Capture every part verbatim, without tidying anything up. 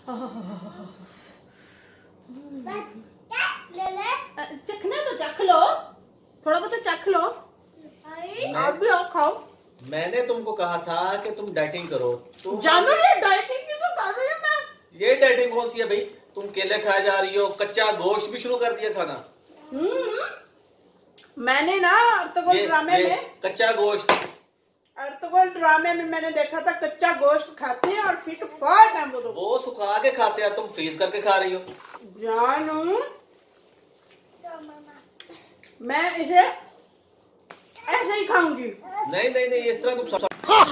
चखना तो चख लो, थोड़ा बहुत चख लो। आप भी आओ खाओ। मैंने तुमको कहा था कि तुम डाइटिंग करो। तुम जानो ये डाइटिंग की तो कर रही हूँ मैं। ये डाइटिंग कौन सी है भाई? तुम केले खाए जा रही हो, कच्चा गोश्त भी शुरू कर दिया खाना। मैंने ना अर्तुगरुल ड्रामे में कच्चा गोश्त अर्तुगरुल ड्रामे में मैंने देखा था कच्चा गोश्त खाते हैं और फिट फाट है वो तो। वो सुखा के खाते हैं, तुम फ्रीज करके खा रही हो। जानू मैं इसे ऐसे ही खाऊंगी। नहीं नहीं नहीं, इस तरह तुम।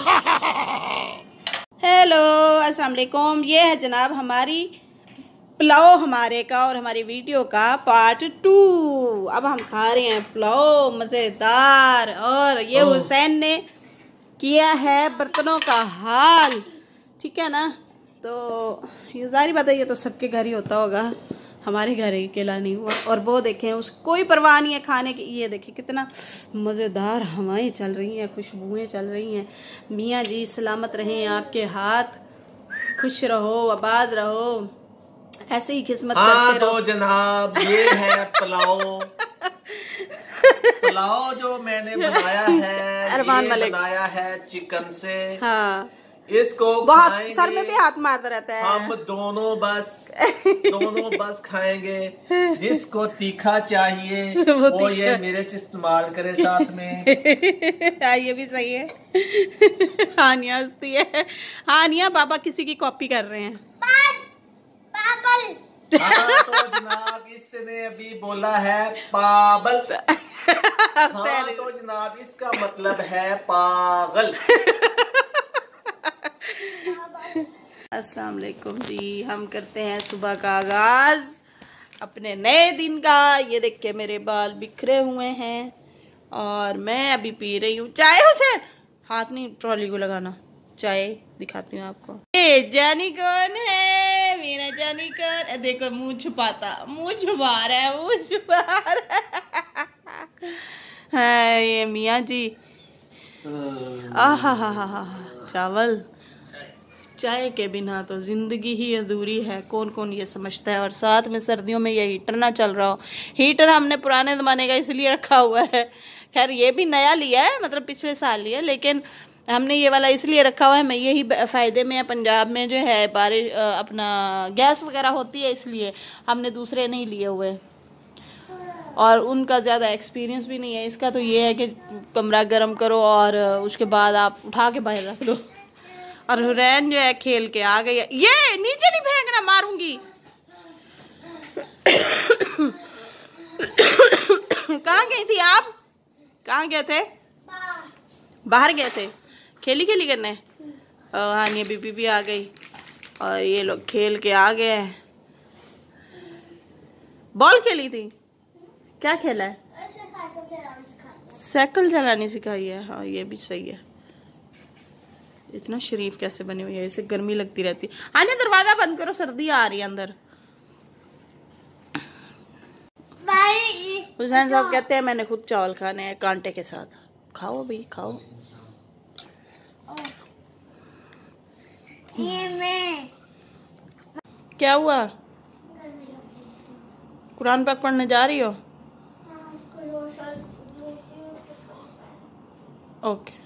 हेलो अस्सलाम वालेकुम, ये है जनाब हमारी पुलाव हमारे का और हमारी वीडियो का पार्ट टू। अब हम खा रहे हैं पुलाव मज़ेदार, और ये हुसैन ने किया है बर्तनों का हाल, ठीक है ना। तो ये जारी बात है, ये तो सबके घर ही होता होगा, हमारे घर ही अकेला नहीं हुआ। और वो देखें, उस कोई परवाह नहीं है खाने की। ये देखें कितना मज़ेदार हवाएं चल रही हैं, खुशबुएं चल रही हैं। मियाँ जी सलामत रहें, आपके हाथ खुश रहो, आबाद रहो, ऐसे ही किस्मत हाँ, करते रहो। तो जनाब ये है पुलाव। पुलाव जो मैंने बनाया है, अरमान ये मलिक बनाया है चिकन से। हाँ, इसको बहुत सर में भी हाथ मारता रहता है। हम दोनों बस दोनों बस खाएंगे। जिसको तीखा चाहिए वो, वो ये मिर्च इस्तेमाल करे साथ में। ये भी सही है। हानिया हंसती है। हानिया बाबा किसी की कॉपी कर रहे हैं। हाँ, तो जनाब इसने अभी बोला है पागल। हाँ, तो जनाब इसका मतलब है पागल। अस्सलाम वालेकुम जी, हम करते हैं सुबह का आगाज अपने नए दिन का। ये देख के मेरे बाल बिखरे हुए हैं और मैं अभी पी रही हूँ चाय। हुसैन हाथ नहीं ट्रॉली को लगाना, चाय दिखाती हूँ आपको। ए जानी कौन है? मेरा जानी कौन? देखो मुंह छुपाता, मुंह छुपा रहा है, मुंह छुपा रहा है। ये मियाँ जी। आहा हा हा हा, चावल चाय के बिना तो जिंदगी ही अधूरी है, कौन कौन ये समझता है। और साथ में सर्दियों में ये हीटर ना चल रहा हो। हीटर हमने पुराने ज़माने का इसलिए रखा हुआ है, खैर ये भी नया लिया है, मतलब पिछले साल लिया, लेकिन हमने ये वाला इसलिए रखा हुआ है। मैं यही फ़ायदे में है, पंजाब में जो है बारिश अपना गैस वगैरह होती है, इसलिए हमने दूसरे नहीं लिए हुए। और उनका ज़्यादा एक्सपीरियंस भी नहीं है। इसका तो ये है कि कमरा गर्म करो और उसके बाद आप उठा के बाहर रख दो। और हुरैन जो है खेल के आ गई है। ये नीचे नहीं फेंकना, मारूंगी। कहाँ गई थी आप? कहाँ गए थे? बाहर गए थे खेली खेली करने। हाँ, ये बीबी भी आ गई और ये लोग खेल के आ गए हैं। बॉल खेली थी? क्या खेला है? साइकिल चलानी सिखाई है। हाँ, ये भी सही है। इतना शरीफ कैसे बनी हुई है, इसे गर्मी लगती रहती है। आने दरवाजा बंद करो, सर्दी आ रही है अंदर। हुसैन साहब कहते हैं मैंने खुद चावल खाने हैं कांटे के साथ। खाओ भाई खाओ। ये मैं। क्या हुआ? कुरान पाक पढ़ने जा रही हो? ओके।